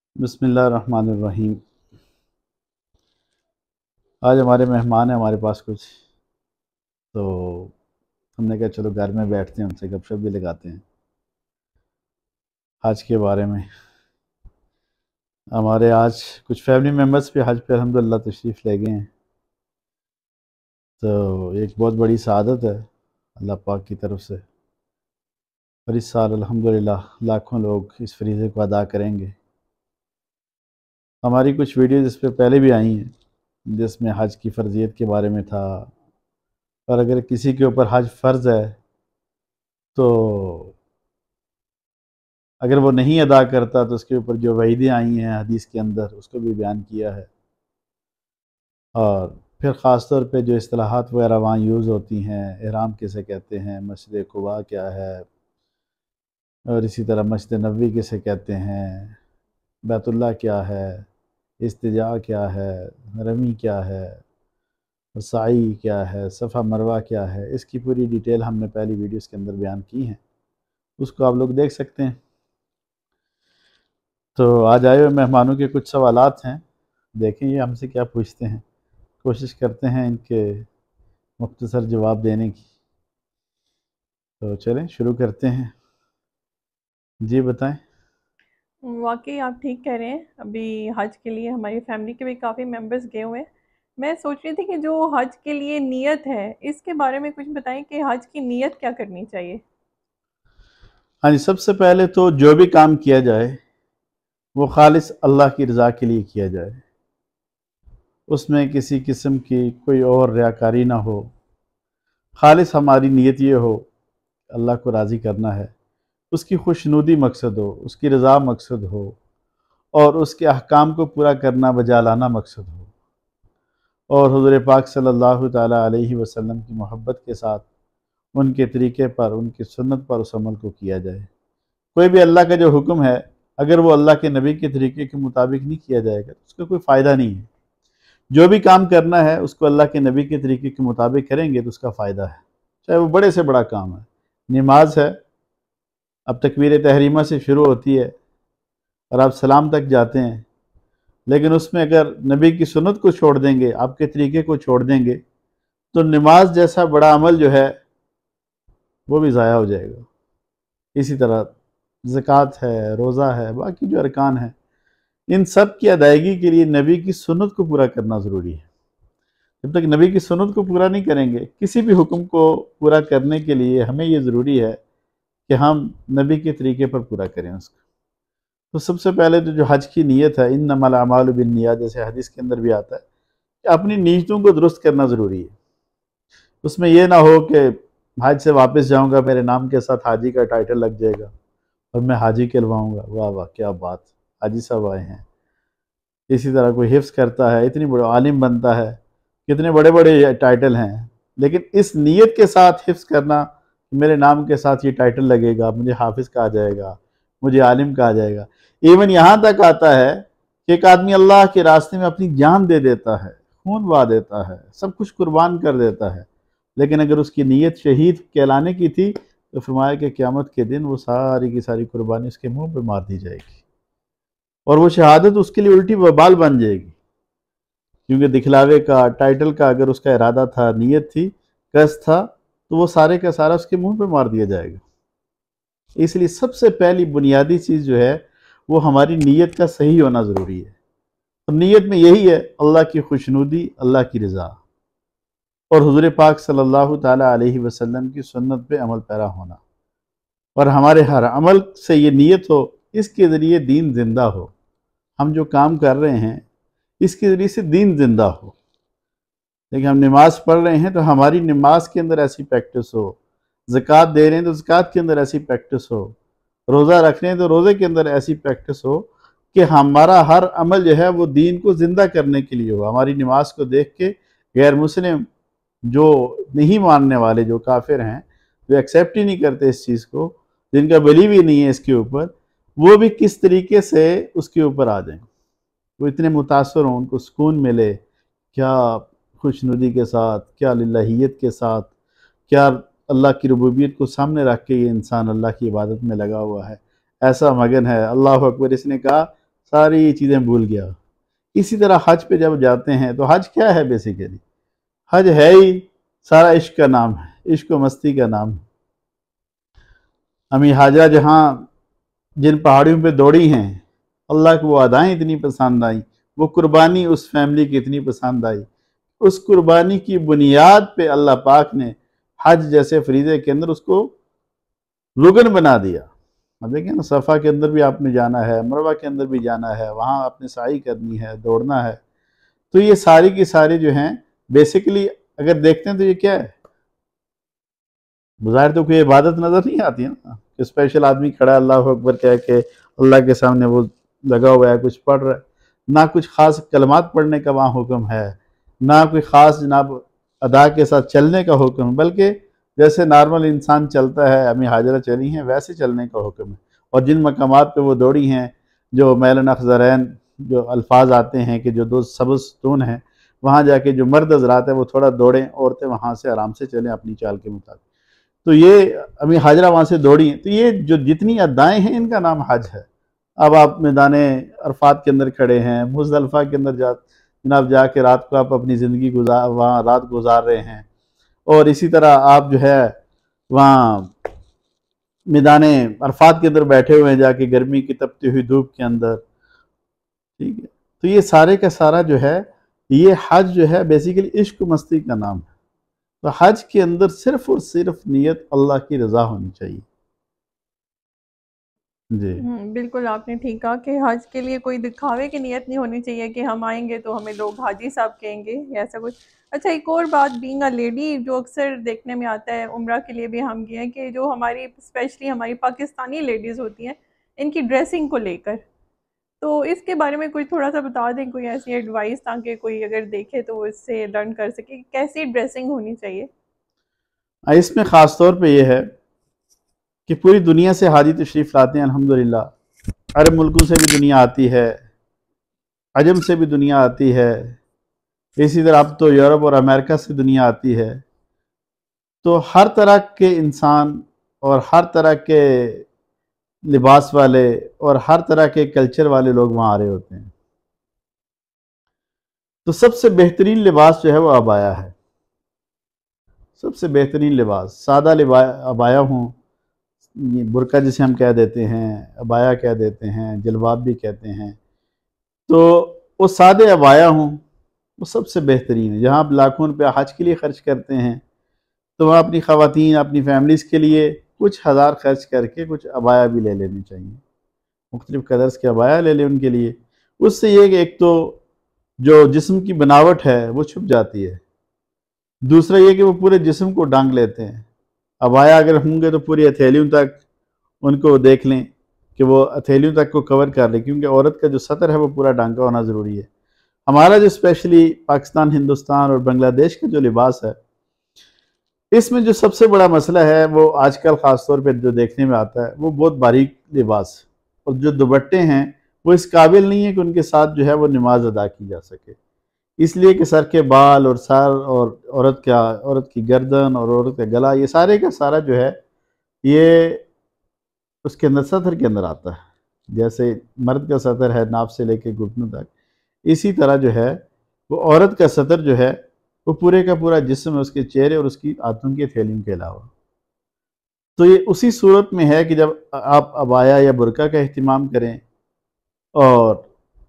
बिस्मिल्लाहिर्रहमानिर्रहीम। आज हमारे मेहमान हैं हमारे पास कुछ, तो हमने कहा चलो घर में बैठते हैं, उनसे गपशप भी लगाते हैं हज के बारे में। हमारे आज कुछ फैमिली मेम्बर्स भी हज पे अल्हम्दुलिल्लाह तशरीफ़ ले गए हैं, तो एक बहुत बड़ी सआदत है अल्लाह पाक की तरफ से। और इस साल अल्हम्दुलिल्लाह लाखों लोग इस फरीज़े को अदा करेंगे। हमारी कुछ वीडियोज़ इस पे पहले भी आई हैं जिसमें हज की फ़र्ज़ियत के बारे में था, और अगर किसी के ऊपर हज फ़र्ज़ है तो अगर वो नहीं अदा करता तो उसके ऊपर जो वईदें आई हैं हदीस के अंदर उसको भी बयान किया है। और फिर ख़ास तौर पे जो इस्तिलाहात वगैरह वहाँ यूज़ होती हैं, इहराम किसे कहते हैं, मस्जिद कुबा क्या है, और इसी तरह मस्जिद नबवी किसे कहते हैं, बैतुल्लाह क्या है, इस्तिजा क्या है, रमी क्या है, साई क्या है, सफ़ा मरवा क्या है, इसकी पूरी डिटेल हमने पहली वीडियोस के अंदर बयान की हैं, उसको आप लोग देख सकते हैं। तो आज आए हुए मेहमानों के कुछ सवालात हैं, देखें ये हमसे क्या पूछते हैं, कोशिश करते हैं इनके मुख्तसर जवाब देने की। तो चलें शुरू करते हैं, जी बताएं। वाक़ई आप ठीक कह रहे हैं। अभी हज के लिए हमारी फैमिली के भी काफ़ी मेंबर्स गए हुए हैं। मैं सोच रही थी कि जो हज के लिए नियत है, इसके बारे में कुछ बताएँ कि हज की नियत क्या करनी चाहिए? हाँ जी, सबसे पहले तो जो भी काम किया जाए वो खालिस अल्लाह की रज़ा के लिए किया जाए, उसमें किसी किस्म की कोई और रियाकारी ना हो। खालिस हमारी नीयत ये हो, अल्लाह को राज़ी करना है, उसकी खुशनुदी मकसद हो, उसकी रज़ा मकसद हो, और उसके अहकाम को पूरा करना बजा लाना मकसद हो, और हुज़ूर पाक सल्लल्लाहु ताला अलैहि वसल्लम की मोहब्बत के साथ उनके तरीके पर, उनकी सुन्नत पर उस अमल को किया जाए। कोई भी अल्लाह का जो हुक्म है, अगर वो अल्लाह के नबी के तरीके के मुताबिक नहीं किया जाएगा तो उसका कोई फ़ायदा नहीं है। जो भी काम करना है उसको अल्लाह के नबी के तरीके के मुताबिक करेंगे तो उसका फ़ायदा है, चाहे वो बड़े से बड़ा काम है। नमाज है, अब तकबीर तहरीमा से शुरू होती है और आप सलाम तक जाते हैं, लेकिन उसमें अगर नबी की सुन्नत को छोड़ देंगे, आपके तरीके को छोड़ देंगे, तो नमाज जैसा बड़ा अमल जो है वो भी ज़ाया हो जाएगा। इसी तरह ज़कात है, रोज़ा है, बाकी जो अरकान हैं, इन सब की अदायगी के लिए नबी की सुन्नत को पूरा करना ज़रूरी है। जब तक नबी की सुन्नत को पूरा नहीं करेंगे, किसी भी हुक्म को पूरा करने के लिए हमें ये ज़रूरी है कि हम नबी के तरीके पर पूरा करें उसको। तो सबसे पहले तो जो हज की नीयत है, इन्नमल अमालु बिन्नियात, जैसे हदीस के अंदर भी आता है कि अपनी नीयतों को दुरुस्त करना ज़रूरी है। उसमें यह ना हो कि हज से वापस जाऊँगा, मेरे नाम के साथ हाजी का टाइटल लग जाएगा और मैं हाजी कहलवाऊँगा, वाह वाह क्या बात, हाजी साहब आए हैं। इसी तरह कोई हिफ्ज़ करता है, इतनी बड़ा आलिम बनता है, कितने बड़े बड़े टाइटल हैं, लेकिन इस नीयत के साथ हिफ्ज़ करना, मेरे नाम के साथ ये टाइटल लगेगा, मुझे हाफिज़ कहा जाएगा, मुझे आलिम कहा जाएगा। इवन यहाँ तक आता है कि एक आदमी अल्लाह के रास्ते में अपनी जान दे देता है, खून बहा देता है, सब कुछ कुर्बान कर देता है, लेकिन अगर उसकी नीयत शहीद कहलाने की थी तो फरमाया कि क़यामत के दिन वो सारी की सारी कुर्बानी उसके मुंह पे मार दी जाएगी, और वो शहादत उसके लिए उल्टी वबाल बन जाएगी। क्योंकि दिखलावे का, टाइटल का अगर उसका इरादा था, नीयत थी, कस था, तो वो सारे का सारा उसके मुंह पे मार दिया जाएगा। इसलिए सबसे पहली बुनियादी चीज़ जो है वो हमारी नीयत का सही होना ज़रूरी है। और नीयत में यही है अल्लाह की खुशनुदी, अल्लाह की रज़ा, और हुज़ूर पाक सल्लल्लाहु ताला अलैहि वसल्लम की सुन्नत पे अमल पैरा होना। और हमारे हर अमल से ये नीयत हो, इसके ज़रिए दीन ज़िंदा हो, हम जो काम कर रहे हैं इसके ज़रिए से दीन ज़िंदा हो। देखिए हम नमाज़ पढ़ रहे हैं तो हमारी नमाज के अंदर ऐसी प्रैक्टिस हो, ज़कात दे रहे हैं तो ज़कात के अंदर ऐसी प्रैक्टिस हो, रोज़ा रख रहे हैं तो रोज़े के अंदर ऐसी प्रैक्टिस हो कि हमारा हर अमल जो है वो दीन को ज़िंदा करने के लिए हो। हमारी नमाज को देख के गैर मुस्लिम, जो नहीं मानने वाले, जो काफिर हैं, जो एक्सेप्ट ही नहीं करते इस चीज़ को, जिनका बिलीव ही नहीं है इसके ऊपर, वो भी किस तरीके से उसके ऊपर आ जाएं, वो इतने मुतासर हों, उनको सुकून मिले, क्या खुशनुदी के साथ, क्या लिल्लाहियत के साथ, क्या अल्लाह की रुबूबियत को सामने रख के ये इंसान अल्लाह की इबादत में लगा हुआ है, ऐसा मगन है। अल्लाह अकबर इसने कहा, सारी चीज़ें भूल गया। इसी तरह हज पे जब जाते हैं तो हज क्या है बेसिकली? हज है ही सारा इश्क का नाम है, इश्क व मस्ती का नाम है। अम्मी हाजरा जहाँ जिन पहाड़ियों पे दौड़ी हैं, अल्लाह को वो अदाएँ इतनी पसंद आई, वो कुर्बानी उस फैमिली की इतनी पसंद आई, उस कुर्बानी की बुनियाद पे अल्लाह पाक ने हज जैसे फरीज़े के अंदर उसको रुकन बना दिया। अब देखिए ना, सफ़ा के अंदर भी आपने जाना है, मरवा के अंदर भी जाना है, वहाँ आपने साई करनी है, दौड़ना है। तो ये सारी की सारी जो हैं बेसिकली अगर देखते हैं तो ये क्या है? बाहर तो कोई इबादत नज़र नहीं आती है ना कि स्पेशल आदमी खड़ा है अल्लाह अकबर कह के अल्लाह के सामने वो लगा हुआ है, कुछ पढ़ रहा है। ना कुछ ख़ास कलमात पढ़ने का वहाँ हुक्म है, ना कोई ख़ास जनाब अदा के साथ चलने का हुक्म है, बल्कि जैसे नॉर्मल इंसान चलता है, अम्मी हाजरा चली हैं, वैसे चलने का हुक्म है। और जिन मकामात पे वो दौड़ी हैं, जो मैलन अखज़रैन जो अल्फाज आते हैं कि जो दो सबस्तून हैं, वहाँ जाके जो मर्द हज़रात हैं वो थोड़ा दौड़ें, औरतें वहाँ से आराम से चलें अपनी चाल के मुताबिक। तो ये अम्मी हाजरा वहाँ से दौड़ी हैं, तो ये जो जितनी अदाएँ हैं इनका नाम हज है। अब आप मैदान अरफात के अंदर खड़े हैं, मुज़दलिफ़ा के अंदर जनाब जाके रात को आप अपनी ज़िंदगी वहाँ रात गुजार रहे हैं। और इसी तरह आप जो है वहाँ मैदान अरफात के अंदर बैठे हुए हैं जाके गर्मी की तपती हुई धूप के अंदर, ठीक है। तो ये सारे का सारा जो है, ये हज जो है बेसिकली इश्क मस्ती का नाम है। तो हज के अंदर सिर्फ और सिर्फ नीयत अल्लाह की रज़ा होनी चाहिए। जी। बिल्कुल आपने ठीक कहा कि हज के लिए कोई दिखावे की नीयत नहीं होनी चाहिए कि हम आएँगे तो हमें लोग हाजी साहब कहेंगे या ऐसा कुछ। अच्छा, एक और बात, बीइंग अ लेडी जो अक्सर देखने में आता है, उम्रा के लिए भी हम गए हैं, कि जो हमारी स्पेशली हमारी पाकिस्तानी लेडीज़ होती हैं, इनकी ड्रेसिंग को लेकर, तो इसके बारे में कोई थोड़ा-सा बता दें, कोई ऐसी एडवाइस, ताकि कोई अगर देखे तो वो इससे लर्न कर सके कि कैसी ड्रेसिंग होनी चाहिए? इसमें ख़ास तौर पे ये है कि पूरी दुनिया से हाजी तशरीफ़ लाते हैं अल्हम्दुलिल्लाह। अरब मुल्कों से भी दुनिया आती है, अजम से भी दुनिया आती है, इसी तरह अब तो यूरोप और अमेरिका से दुनिया आती है। तो हर तरह के इंसान और हर तरह के लिबास वाले और हर तरह के कल्चर वाले लोग वहाँ आ रहे होते हैं। तो सबसे बेहतरीन लिबास जो है वो अबाया है। सबसे बेहतरीन लिबास सादा अबाया हूँ, ये बुरका जिसे हम कह देते हैं, अबाया कह देते हैं, जलबाब भी कहते हैं। तो वो सादे अबाया हूँ, वो सबसे बेहतरीन है। जहाँ आप लाखों रुपया हज के लिए ख़र्च करते हैं, तो वहाँ अपनी ख़वातीन, अपनी फैमिलीज़ के लिए कुछ हज़ार खर्च करके कुछ अबाया भी ले लेनी चाहिए। मुख्तलिफ़ कलर्स के अबाया ले लें उनके लिए। उससे ये कि एक तो जो जिस्म की बनावट है वो छुप जाती है, दूसरा ये कि वो पूरे जिस्म को ढांक लेते हैं। अबाया अगर होंगे तो पूरी हथेलियों तक उनको देख लें कि वो हथेलियों तक को कवर कर लें, क्योंकि औरत का जो सतर है वो पूरा ढांका होना ज़रूरी है। हमारा जो स्पेशली पाकिस्तान, हिंदुस्तान और बांग्लादेश का जो लिबास है, इसमें जो सबसे बड़ा मसला है वो आजकल ख़ास तौर पे जो देखने में आता है वो बहुत बारीक लिबास, और जो दुपट्टे हैं वो इस काबिल नहीं है कि उनके साथ जो है वो नमाज अदा की जा सके। इसलिए कि सर के बाल और सर और औरत की गर्दन और औरत का गला, ये सारे का सारा जो है ये उसके अंदर सतर के अंदर आता है। जैसे मर्द का सतर है नाप से लेकर घुटनों तक, इसी तरह जो है वो औरत का सतर जो है वो पूरे का पूरा जिस्म है, उसके चेहरे और उसकी हाथों की हथेलियों के अलावा। तो ये उसी सूरत में है कि जब आप अबाया या बुरका का अहतमाम करें, और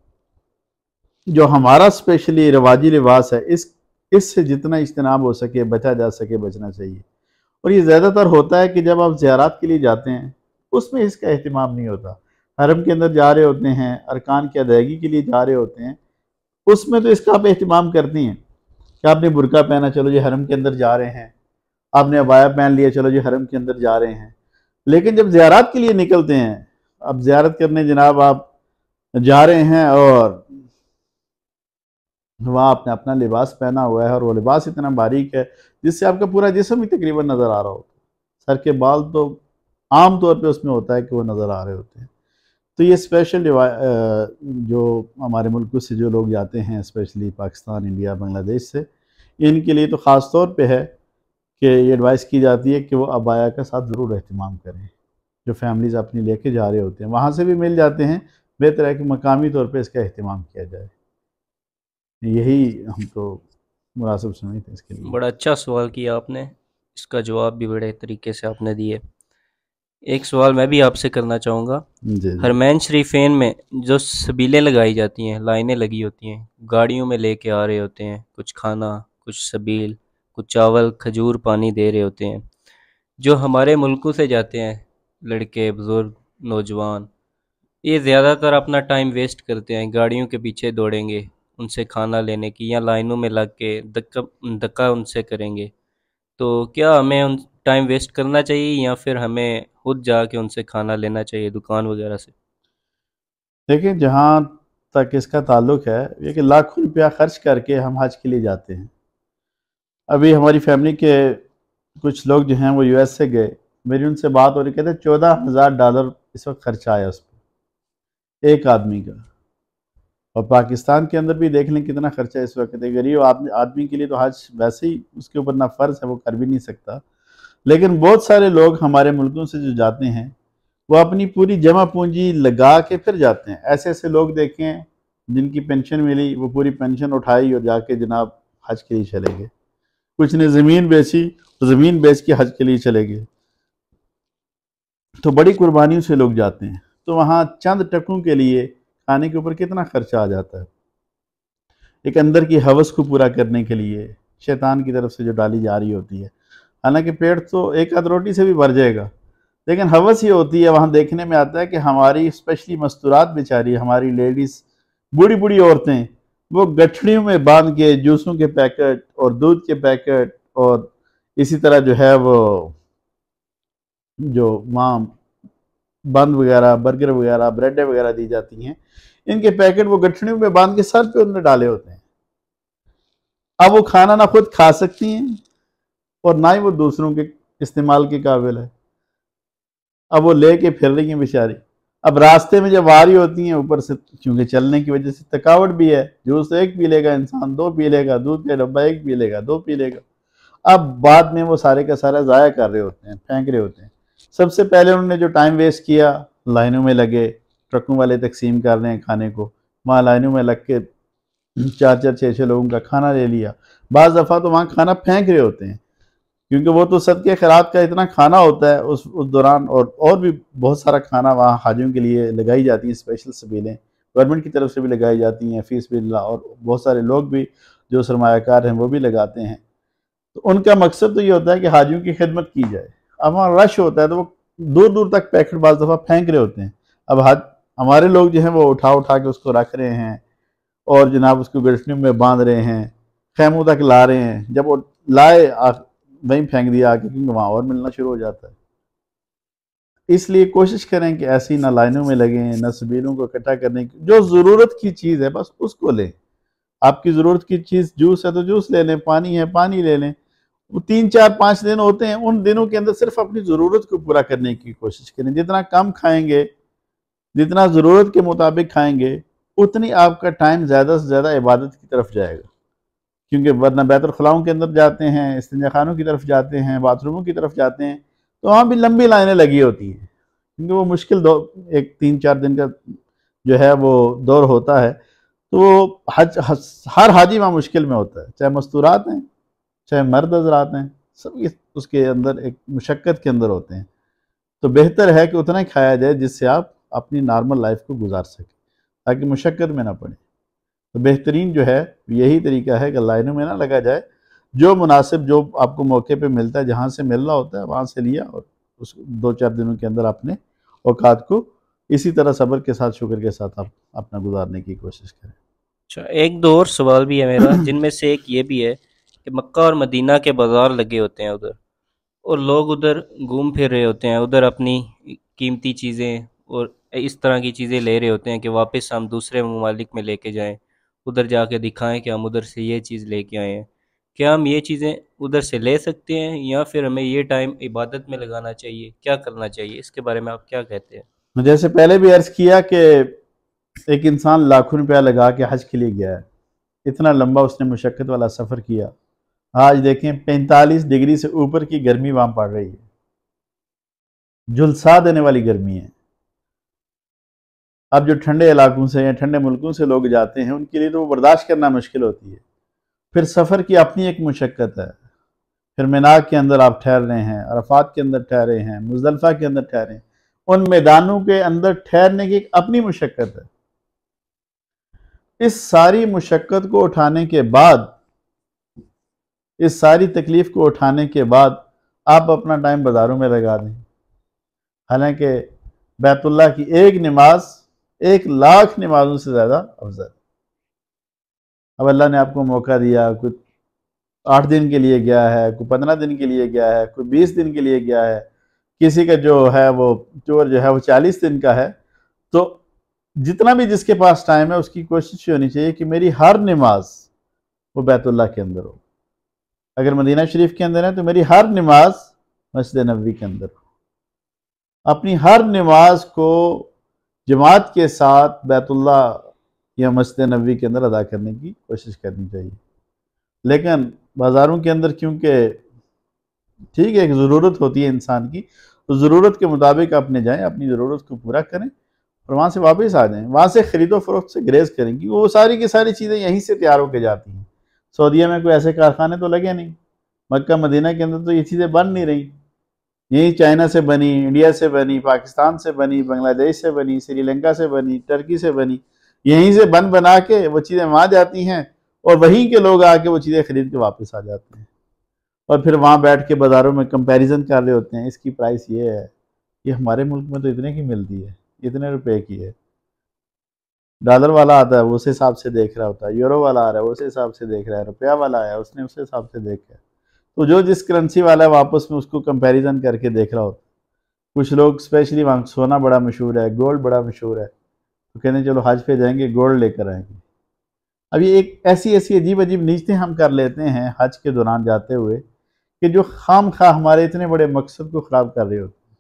जो हमारा स्पेशली रवाजी लिबास है इससे जितना इज्तनाब हो सके, बचा जा सके, बचना चाहिए। और ये ज़्यादातर होता है कि जब आप ज़ियारत के लिए जाते हैं उसमें इसका अहतमाम नहीं होता। हरम के अंदर जा रहे होते हैं, अरकान की अदायगी के लिए जा रहे होते हैं, उसमें तो इसका आप एहतमाम करती हैं कि आपने बुरका पहना, चलो जी हरम के अंदर जा रहे हैं, आपने अबाया पहन लिया, चलो जी हरम के अंदर जा रहे हैं। लेकिन जब ज़ियारत के लिए निकलते हैं, अब ज़ियारत करने जनाब आप जा रहे हैं और वहाँ आपने अपना लिबास पहना हुआ है और वो लिबास इतना बारीक है जिससे आपका पूरा जिस्म ही तकरीबन नज़र आ रहा होता है। सर के बाल तो आम तौर पे उसमें होता है कि वो नज़र आ रहे होते हैं। तो ये स्पेशल जो हमारे मुल्क से जो लोग जाते हैं, स्पेशली पाकिस्तान, इंडिया, बांग्लादेश से, इनके लिए तो ख़ास तौर पे है कि ये एडवाइस की जाती है कि वो अबाया का साथ ज़रूर अहतमाम करें। जो फैमिलीज़ अपनी लेके जा रहे होते हैं वहाँ से भी मिल जाते हैं, बेहतर है कि मकामी तौर पे इसका अहतमाम किया जाए। यही हम तो मुनासिब समझते हैं इसके लिए। बड़ा अच्छा सवाल किया आपने, इसका जवाब भी बड़े तरीके से आपने दिए। एक सवाल मैं भी आपसे करना चाहूँगा। जी जी। हरमैन शरीफेन में जो सबीलें लगाई जाती हैं, लाइनें लगी होती हैं, गाड़ियों में लेके आ रहे होते हैं, कुछ खाना, कुछ सबील, कुछ चावल, खजूर, पानी दे रहे होते हैं। जो हमारे मुल्कों से जाते हैं, लड़के, बुजुर्ग, नौजवान, ये ज़्यादातर अपना टाइम वेस्ट करते हैं, गाड़ियों के पीछे दौड़ेंगे, उनसे खाना लेने की, या लाइनों में लग के धक्का धक्का उनसे करेंगे। तो क्या हमें उन टाइम वेस्ट करना चाहिए, या फिर हमें खुद जाके उनसे खाना लेना चाहिए दुकान वगैरह से? देखिए, जहाँ तक इसका ताल्लुक है, ये कि लाखों रुपया खर्च करके हम हज के लिए जाते हैं। अभी हमारी फैमिली के कुछ लोग जो हैं वो यूएस से गए, मेरी उनसे बात हो रही, कहते $14,000 इस वक्त खर्चा आया उस पर, एक आदमी का। और पाकिस्तान के अंदर भी देख लें कितना खर्चा है इस वक्त है। गरीब आदमी के लिए तो हज वैसे ही उसके ऊपर ना फ़र्ज है, वो कर भी नहीं सकता। लेकिन बहुत सारे लोग हमारे मुल्कों से जो जाते हैं, वो अपनी पूरी जमा पूंजी लगा के फिर जाते हैं। ऐसे ऐसे लोग देखे हैं जिनकी पेंशन मिली, वो पूरी पेंशन उठाई और जाके जनाब हज के लिए चले गए। कुछ ने ज़मीन बेची, तो ज़मीन बेच के हज के लिए चले गए। तो बड़ी कुर्बानियों से लोग जाते हैं, तो वहाँ चंद टकों के लिए खाने के ऊपर कितना खर्चा आ जाता है। एक अंदर की हवस को पूरा करने के लिए शैतान की तरफ से जो डाली जा रही होती है। हालांकि पेट तो एक आध रोटी से भी भर जाएगा, लेकिन हवस ये होती है। वहाँ देखने में आता है कि हमारी स्पेशली मस्तूरात बेचारी, हमारी लेडीज़, बूढ़ी बूढ़ी औरतें, वो गठड़ियों में बांध के जूसों के पैकेट और दूध के पैकेट, और इसी तरह जो है वो जो वहाँ बंद वगैरह, बर्गर वगैरह, ब्रेडें वगैरह दी जाती हैं, इनके पैकेट वो गठड़ियों में बांध के सर पे उन्होंने डाले होते हैं। अब वो खाना ना खुद खा सकती हैं और ना ही वो दूसरों के इस्तेमाल के काबिल है। अब वो लेके फिर रही हैं बेचारी। अब रास्ते में जब आ रही होती हैं, ऊपर से क्योंकि चलने की वजह से थकावट भी है, जूस एक पी लेगा इंसान, दो पी लेगा, दूध का डब्बा एक पी लेगा, दो पी लेगा। अब बाद में वो सारे का सारा ज़ाया कर रहे होते हैं, फेंक रहे होते हैं। सबसे पहले उन्होंने जो टाइम वेस्ट किया, लाइनों में लगे, ट्रकों वाले तकसीम कर रहे हैं खाने को, वहाँ लाइनों में लग के चार चार छः छः लोगों का खाना ले लिया। बाज़ दफ़ा तो वहाँ खाना फेंक रहे होते हैं, क्योंकि वो तो सदके खैरात का इतना खाना होता है उस दौरान। और भी बहुत सारा खाना वहाँ हाजियों के लिए लगाई जाती है, स्पेशल सबीलें गवर्नमेंट की तरफ से भी लगाई जाती हैं, फीस बिल्ला, और बहुत सारे लोग भी जो सरमायाकार हैं वो भी लगाते हैं। तो उनका मकसद तो ये होता है कि हाजियों की खिदमत की जाए। अब वहाँ रश होता है तो वो दूर दूर तक पैकेट बाज़ दफ़ा फेंक रहे होते हैं। अब हमारे लोग जो हैं वो उठा उठा के उसको रख रहे हैं, और जनाब उसको गठरियों में बांध रहे हैं, खैमों तक ला रहे हैं। जब वो लाए वहीं फेंक दिया आके, क्योंकि वहाँ और मिलना शुरू हो जाता है। इसलिए कोशिश करें कि ऐसी ना लाइनों में लगें, ना सबीलों को इकट्ठा करने की। जो ज़रूरत की चीज़ है बस उसको लें। आपकी ज़रूरत की चीज़ जूस है तो जूस ले लें, पानी है पानी ले लें। वो 3 4 5 दिन होते हैं, उन दिनों के अंदर सिर्फ अपनी ज़रूरत को पूरा करने की कोशिश करें। जितना कम खाएंगे, जितना ज़रूरत के मुताबिक खाएंगे, उतनी आपका टाइम ज़्यादा से ज़्यादा इबादत की तरफ जाएगा। क्योंकि वरना बैतुल खलाओं के अंदर जाते हैं, इस्तिंजा खानों की तरफ जाते हैं, बाथरूमों की तरफ जाते हैं, तो वहाँ भी लंबी लाइनें लगी होती हैं, क्योंकि वो मुश्किल दो एक 3 4 दिन का जो है वो दौर होता है। तो वो हर हाजी वहाँ मुश्किल में होता है, चाहे मस्तूरात हैं, चाहे मर्द हजरात हैं, सब उसके अंदर एक मुशक्क़त के अंदर होते हैं। तो बेहतर है कि उतना ही खाया जाए जिससे आप अपनी नॉर्मल लाइफ को गुजार सकें, ताकि मुशक्क़त में ना पड़े। तो बेहतरीन जो है यही तरीका है कि लाइनों में ना लगा जाए। जो मुनासिब, जो आपको मौके पे मिलता है, जहाँ से मिल रहा होता है वहाँ से लिया, और उस 2 4 दिनों के अंदर अपने औकात को इसी तरह सब्र के साथ, शुक्र के साथ आप अपना गुजारने की कोशिश करें। अच्छा, एक दो और सवाल भी है मेरा, जिनमें से एक ये भी है कि मक्का और मदीना के बाज़ार लगे होते हैं उधर, और लोग उधर घूम फिर रहे होते हैं, उधर अपनी कीमती चीज़ें और इस तरह की चीज़ें ले रहे होते हैं कि वापस हम दूसरे ममालिक में लेके जाएं, उधर जाके दिखाएं कि हम उधर से ये चीज़ लेके आए हैं। क्या हम ये चीज़ें उधर से ले सकते हैं, या फिर हमें ये टाइम इबादत में लगाना चाहिए? क्या करना चाहिए, इसके बारे में आप क्या कहते हैं? जैसे पहले भी अर्ज़ किया कि एक इंसान लाखों रुपया लगा के हज के लिए गया है, इतना लंबा उसने मुशक्क़त वाला सफ़र किया। आज देखें 45 डिग्री से ऊपर की गर्मी वहाँ पड़ रही है, झुलसा देने वाली गर्मी है। अब जो ठंडे इलाकों से या ठंडे मुल्कों से लोग जाते हैं उनके लिए तो वो बर्दाश्त करना मुश्किल होती है। फिर सफ़र की अपनी एक मुशक्क़त है, फिर मिना के अंदर आप ठहर रहे हैं, अरफात के अंदर ठहरे हैं, मुज़दलिफ़ा के अंदर ठहरे हैं, उन मैदानों के अंदर ठहरने की एक अपनी मुशक्क़त है। इस सारी मुशक्क़त को उठाने के बाद, इस सारी तकलीफ़ को उठाने के बाद आप अपना टाइम बाज़ारों में लगा दें। हालांकि बैतुल्लाह की एक नमाज 1,00,000 नमाजों से ज़्यादा अफजल। अब अल्लाह ने आपको मौका दिया, कोई 8 दिन के लिए गया है, कोई 15 दिन के लिए गया है, कोई 20 दिन के लिए गया है, किसी का जो है वो टूर जो है वो 40 दिन का है, तो जितना भी जिसके पास टाइम है उसकी कोशिश होनी चाहिए कि मेरी हर नमाज वो बैतुल्लाह के अंदर हो। अगर मदीना शरीफ के अंदर है तो मेरी हर नमाज मस्जिद नबवी के अंदर हो। अपनी हर नमाज को जमात के साथ बैतुल्लाह या मस्जिद नबवी के अंदर अदा करने की कोशिश करनी चाहिए। लेकिन बाज़ारों के अंदर क्योंकि ठीक है एक ज़रूरत होती है इंसान की, तो ज़रूरत के मुताबिक अपने जाएँ, अपनी ज़रूरत को पूरा करें और वहाँ से वापस आ जाएँ। वहाँ से ख़रीदो फ़रोख्त से ग्रेज़ करेंगी, वो सारी की सारी चीज़ें यहीं से तैयार होकर जाती हैं। सऊदीया में कोई ऐसे कारखाने तो लगे नहीं, मक्का मदीना के अंदर तो ये चीज़ें बन नहीं रही, यही चाइना से बनी, इंडिया से बनी, पाकिस्तान से बनी, बांग्लादेश से बनी, श्रीलंका से बनी, टर्की से बनी, यहीं से बन बना के वो चीज़ें वहाँ जाती हैं और वहीं के लोग आके वो चीज़ें ख़रीद के वापस आ जाते हैं और फिर वहाँ बैठ के बाज़ारों में कंपैरिजन कर रहे होते हैं, इसकी प्राइस ये है, ये हमारे मुल्क में तो इतने की मिलती है, इतने रुपए की है। डॉलर वाला आता है वो उस हिसाब से देख रहा होता है, यूरो वाला आ रहा है उस हिसाब से देख रहा है, रुपया वाला आया उसने उस हिसाब से देखा है। तो जो जिस करेंसी वाला है वापस में उसको कंपैरिजन करके देख रहा होता है। कुछ लोग स्पेशली वहाँ सोना बड़ा मशहूर है, गोल्ड बड़ा मशहूर है, तो कहते हैं चलो हज पे जाएंगे गोल्ड लेकर आएंगे। अब ये एक ऐसी ऐसी अजीब अजीब नीयतें हम कर लेते हैं हज के दौरान जाते हुए कि जो खाम खा हमारे इतने बड़े मकसद को ख़राब कर रहे होते हैं।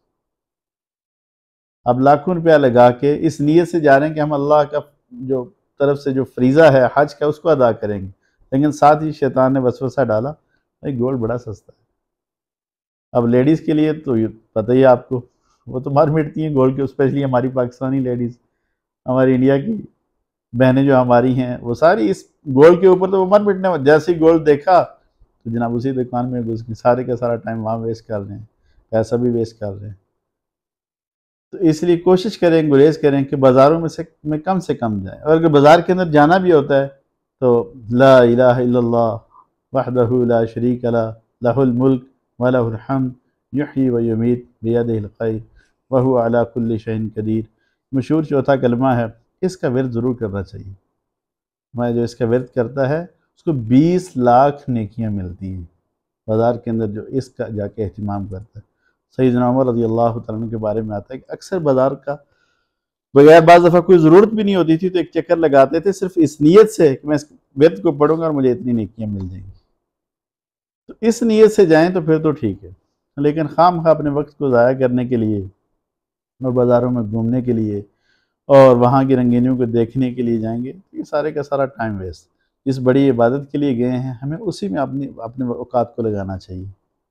अब लाखों रुपया लगा के इस नीयत से जा रहे हैं कि हम अल्लाह का जो तरफ से जो फरीज़ा है हज का उसको अदा करेंगे, लेकिन साथ ही शैतान ने वसवसा डाला भाई गोल्ड बड़ा सस्ता है। अब लेडीज़ के लिए तो पता ही है आपको, वो तो मार मिटती हैं गोल्ड के, स्पेशली हमारी पाकिस्तानी लेडीज़, हमारी इंडिया की बहनें जो हमारी हैं वो सारी इस गोल्ड के ऊपर तो वो मर मिटने, जैसे ही गोल्ड देखा तो जनाब उसी दुकान में घुस गए, सारे का सारा टाइम वहाँ वेस्ट कर रहे हैं, पैसा भी वेस्ट कर रहे हैं। तो इसलिए कोशिश करें, गुरेज करें कि बाज़ारों में कम से कम जाएं, और अगर बाज़ार के अंदर जाना भी होता है तो ला इलाहा इल्लल्लाह वहदहू ला शरीक लह लहुल मुल्क व लहुल हम्द युहयी व युमीत बियदिहिल खैर व हुवा अला कुल्लि शैइन कदीर मशहूर चौथा कलमा है। इसका विर्द ज़रूर करना चाहिए। मैं जो इसका विर्द करता है उसको 20 लाख नेकियां मिलती हैं बाज़ार के अंदर जो इसका जाके अहतमाम करता है। सैयदना उमर रज़ियल्लाहु तआला अन्हु के बारे में आता है कि अक्सर बाज़ार का बगैर बाज़ दफ़ा कोई ज़रूरत भी नहीं होती थी तो एक चक्कर लगाते थे सिर्फ इस नीयत से कि मैं इस विर्द को पढ़ूंगा और मुझे इतनी नेकियां मिल जाएंगी। तो इस नीयत से जाएं तो फिर तो ठीक है, लेकिन खाम खा अपने वक्त को ज़ाया करने के लिए और बाज़ारों में घूमने के लिए और वहाँ की रंगीनियों को देखने के लिए जाएंगे तो ये सारे का सारा टाइम वेस्ट। जिस बड़ी इबादत के लिए गए हैं हमें उसी में अपने औकात को लगाना चाहिए।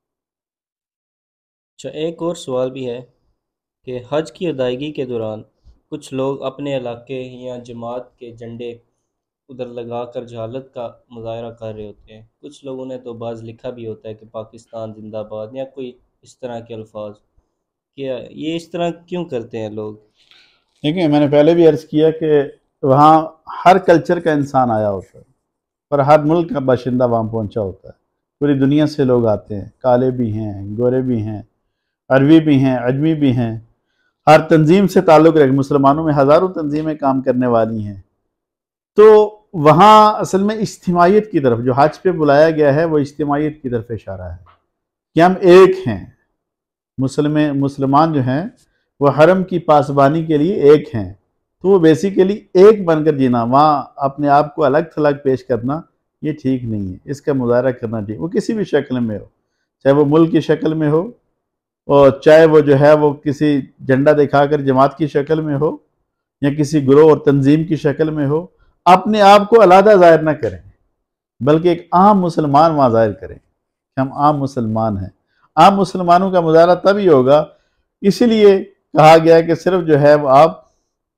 अच्छा, एक और सवाल भी है कि हज की अदायगी के दौरान कुछ लोग अपने इलाके या जमात के झंडे उधर लगा कर जहालत का मुजाहरा कर रहे होते हैं। कुछ लोगों ने तो बाज़ लिखा भी होता है कि पाकिस्तान जिंदाबाद या कोई इस तरह के अल्फाज। क्या ये इस तरह क्यों करते हैं लोग? देखिए मैंने पहले भी अर्ज़ किया कि वहाँ हर कल्चर का इंसान आया होता है और हर मुल्क का बाशिंदा वहाँ पहुँचा होता है। पूरी दुनिया से लोग आते हैं, काले भी हैं, गोरे भी हैं, अरबी भी हैं, अजमी भी हैं, हर तंजीम से ताल्लुक़ रख, मुसलमानों में हज़ारों तंजीमें काम करने वाली हैं। तो वहाँ असल में इज्तिमाइयत की तरफ जो हज पे बुलाया गया है वो इज्तिमाइयत की तरफ इशारा है कि हम एक हैं। मुसलमान जो हैं वो हरम की पासबानी के लिए एक हैं, तो वो बेसिकली एक बनकर जीना, वहाँ अपने आप को अलग थलग पेश करना ये ठीक नहीं है। इसका मुजाहरा करना ठीक, वो किसी भी शक्ल में हो, चाहे वो मुल्क की शक्ल में हो और चाहे वो जो है वो किसी झंडा दिखाकर जमात की शक्ल में हो या किसी ग्रोह और तंजीम की शक्ल में हो, अपने आप को अलहदा ज़ाहिर न करें बल्कि एक आम मुसलमान वहाँ ज़ाहिर करें कि हम आम मुसलमान हैं। आम मुसलमानों का मुजाहरा तभी होगा, इसीलिए कहा गया है कि सिर्फ जो है वो आप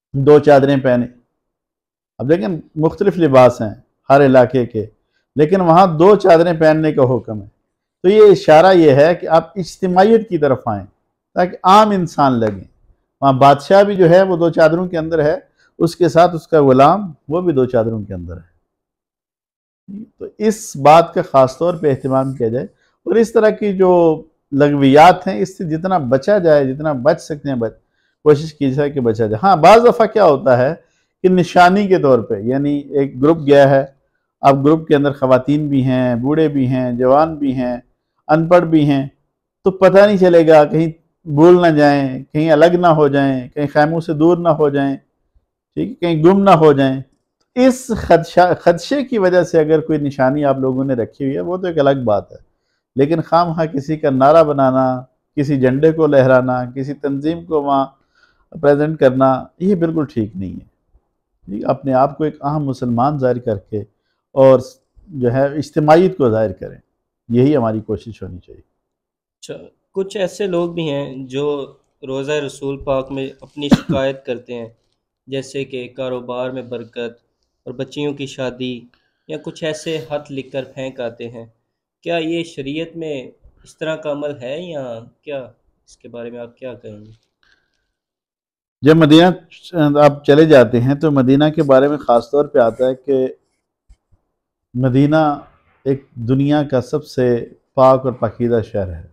दो चादरें पहने। अब देखें मुख्तलिफ लिबास हैं हर इलाके के, लेकिन वहाँ दो चादरें पहनने का हुक्म है। तो ये इशारा ये है कि आप इज्तिमाइयत की तरफ आएँ ताकि आम इंसान लगे। वहाँ बादशाह भी जो है वो दो चादरों के अंदर है, उसके साथ उसका गुलाम वो भी दो चादरों के अंदर है। तो इस बात का ख़ास तौर पे एहतमाम किया जाए, और इस तरह की जो लगवियात हैं इससे जितना बचा जाए, जितना बच सकते हैं कोशिश की जाए कि बचा जाए। हाँ, बाज़ दफ़ा क्या होता है कि निशानी के तौर पे, यानी एक ग्रुप गया है, अब ग्रुप के अंदर ख़वातीन भी हैं, बूढ़े भी हैं, जवान भी हैं, अनपढ़ भी हैं, तो पता नहीं चलेगा, कहीं भूल ना जाएं, कहीं अलग ना हो जाएं, कहीं खैमों से दूर ना हो जाएं, ठीक है, कहीं गुम ना हो जाएं। इस खदशे की वजह से अगर कोई निशानी आप लोगों ने रखी हुई है वो तो एक अलग बात है, लेकिन खामखा किसी का नारा बनाना, किसी झंडे को लहराना, किसी तंजीम को वहाँ प्रेजेंट करना, ये बिल्कुल ठीक नहीं है। ठीक, अपने आप को एक अहम मुसलमान ज़ाहिर करके और जो है इज्तिमाइयत को ज़ाहिर करें, यही हमारी कोशिश होनी चाहिए। अच्छा, कुछ ऐसे लोग भी हैं जो रोज़ा रसूल पाक में अपनी शिकायत करते हैं, जैसे कि कारोबार में बरकत और बच्चियों की शादी, या कुछ ऐसे खत लिखकर फेंक आते हैं। क्या ये शरीयत में इस तरह का अमल है या क्या? इसके बारे में आप क्या कहेंगे? जब मदीना आप चले जाते हैं तो मदीना के बारे में ख़ास तौर पे आता है कि मदीना एक दुनिया का सबसे पाक और पाकीज़ा शहर है।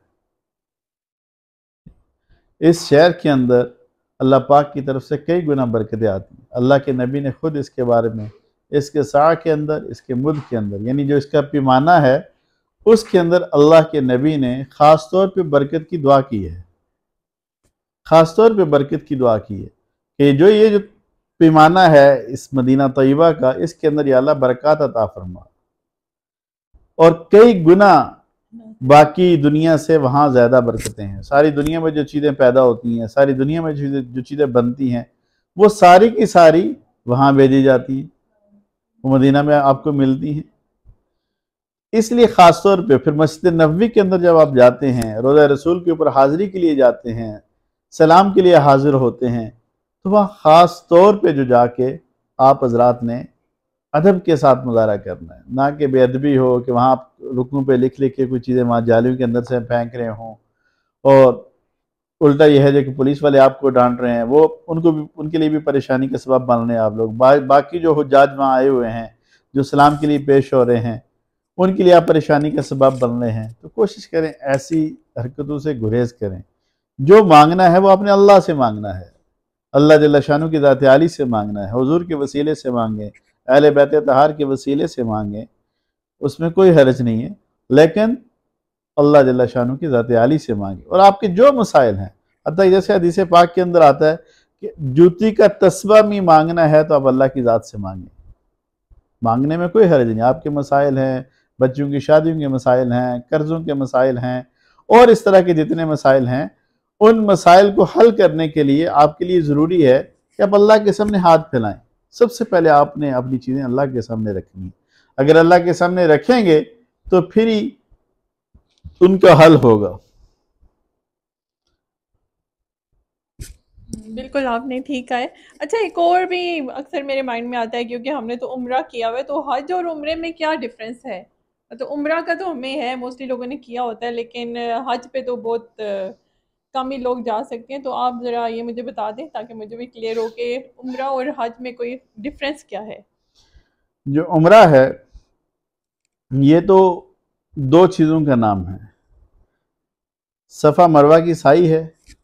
इस शहर के अंदर अल्लाह पाक की तरफ से कई गुना बरकतें आती हैं। अल्लाह के नबी ने खुद इसके बारे में, इसके सा के अंदर, इसके मुद के अंदर, यानी जो इसका पैमाना है उसके अंदर अल्लाह के नबी ने ख़ास तौर पे बरकत की दुआ की है, ख़ास तौर पे बरकत की दुआ की है कि ये जो पैमाना है इस मदीना तय्यबा का, इसके अंदर या अल्लाह बरकत अता फरमा, और कई गुना बाकी दुनिया से वहाँ ज़्यादा बरकतें हैं। सारी दुनिया में जो चीज़ें पैदा होती हैं, सारी दुनिया में जो चीज़ें बनती हैं, वो सारी की सारी वहाँ भेजी जाती हैं, वो मदीना में आपको मिलती हैं। इसलिए ख़ास तौर पे फिर मस्जिद नबवी के अंदर जब आप जाते हैं, रोज़ा रसूल के ऊपर हाज़िरी के लिए जाते हैं, सलाम के लिए हाजिर होते हैं, तो वहाँ ख़ास तौर पे जो जाके आप हज़रात ने अदब के साथ मुज़ाहरा करना है, ना कि बेअदबी हो कि वहाँ आप रुकनों पे लिख लिख के कुछ चीज़ें वहाँ जालियों के अंदर से फेंक रहे हों, और उल्टा यह है जो कि पुलिस वाले आपको डांट रहे हैं, वो उनको भी, उनके लिए भी परेशानी का सबब बन रहे हैं आप लोग। बाकी जो हुज्जाज वहाँ आए हुए हैं, जो सलाम के लिए पेश हो रहे हैं, उनके लिए आप परेशानी का सबब बन रहे हैं। तो कोशिश करें ऐसी हरकतों से गुरेज करें। जो मांगना है वो अपने अल्लाह से मांगना है, अल्लाह जल्ल शानु की ज़ात आली से मांगना है, हुजूर के वसीले से मांगे, अहले बैत तहार के वसीले से मांगे, उसमें कोई हर्ज नहीं है, लेकिन अल्लाह जल्ल शानु की ज़ात आली से मांगे। और आपके जो मसाइल हैं, अतः जैसे हदीस पाक के अंदर आता है कि जूती का तस्बा भी मांगना है तो आप अल्लाह की ज़ात से मांगे, मांगने में कोई हर्ज नहीं। आपके मसाइल हैं, बच्चों की शादियों के मसाइल हैं, कर्ज़ों के मसाइल हैं, और इस तरह के जितने मसाइल हैं, उन मसाइल को हल करने के लिए आपके लिए ज़रूरी है कि आप अल्लाह के सामने हाथ फैलाएं। सबसे पहले आपने अपनी चीज़ें अल्लाह के सामने रखनी है। अगर अल्लाह के सामने रखेंगे तो फिर ही उनका हल होगा। बिल्कुल, आपने ठीक कहा है। अच्छा, एक और भी अक्सर मेरे माइंड में आता है, क्योंकि हमने तो उम्रा किया हुआ है, तो हज और उम्रे में क्या डिफरेंस है? तो उम्रा का तो हमें है, मोस्टली लोगों ने किया होता है, लेकिन हज पे तो बहुत कम ही लोग जा सकते हैं। तो आप ज़रा ये मुझे बता दें ताकि मुझे भी क्लियर हो कि उम्रा और हज में कोई डिफरेंस क्या है? जो उम्रा है ये तो दो चीज़ों का नाम है, सफ़ा मरवा की साई है